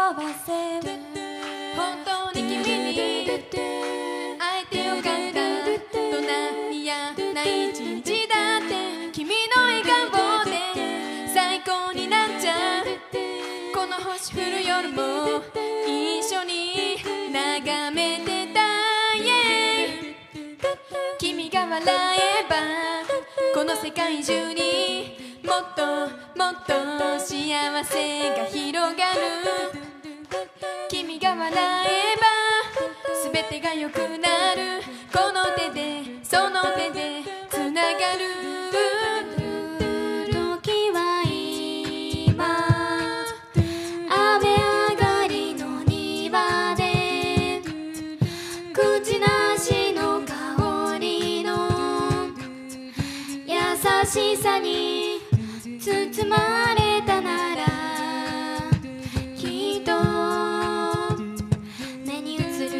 わせ本当に君に会えてよかった。どんな嫌な一日だって君の笑顔で最高になっちゃう。この星降る夜も一緒に眺めてた、yeah、君が笑えばこの世界中にもっともっと幸せが広がる。君が笑えば全てが良くなる。この手でその手でつながる。 時は今雨上がりの庭で口なしの香りの優しさに包まれたならきっと目に映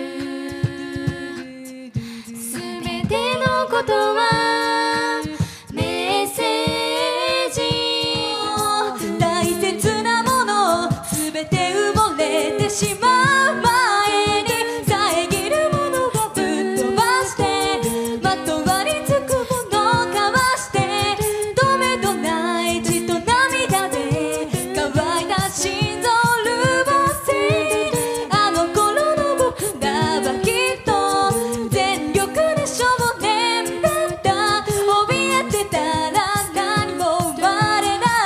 る全てのことはメッセージ。大切なものを全て埋もれてしまう前に遮るものをぶっ飛ばしてまとわりつくものをかわして止めどない血と涙で乾いた心臓を潤せ。あの頃の僕らはきっと全力で少年だった。怯えてたら何も生まれない。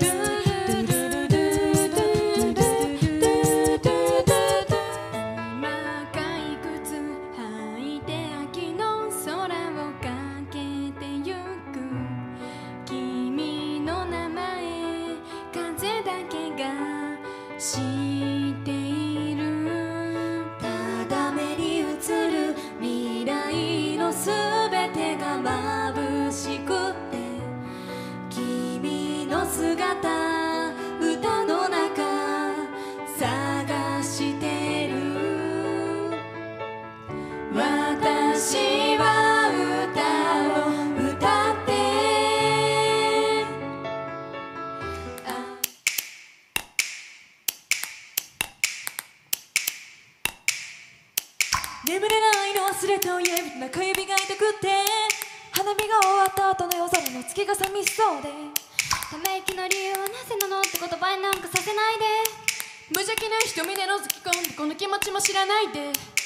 今退屈履いて秋の空をかけてゆく。君の名前風だけが知っている。 ただ目に映る未来のすべてが眩しくて君の姿歌の中探してる。私は歌を歌って眠れないの忘れた指中指が痛くて花火が終わった後の夜空の月が寂しそうでため息の理由はなぜなのって言葉になんかさせないで。 無邪気な瞳で覗き込んでこの気持ちも知らないで。